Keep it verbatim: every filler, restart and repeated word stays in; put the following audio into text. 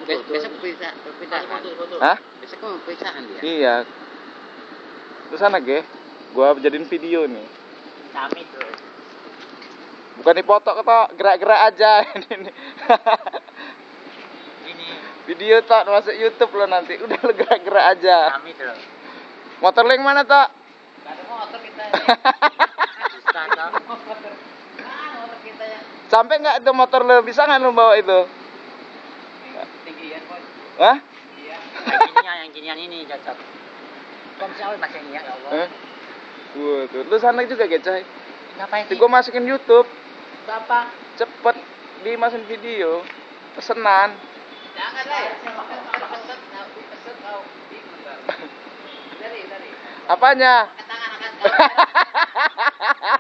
Besok perpisah, perpisahan. Hah? Besok mau perpisahan dia. Iya. Terus sana ge, gua jadiin video nih. Kami tuh. Bukan dipoto ketok, gerak-gerak aja ini. Ini Video tak masuk YouTube lo nanti. Udah lo gerak-gerak aja. kami tuh. Motor lo yang mana tak? Gak ada motor kita. Bisa kan? Motor. Ah, motor kita ya. Sampai nggak itu motor lo? Bisa nggak lo bawa itu? Tinggian kok. Hah? Iya. Yang ginian, yang ginian ini cocok. Kom siapa masih ini ya Allah. Eh? Wah tuh, lu sana juga Gecay. Ngapain Nanti sih? gua masukin YouTube. Apa? Cepet dimasukin video. Pesenan. Jangan lah. Peset, peset kau. Dari, dari. Apanya? Angkat tangan, angkat tangan.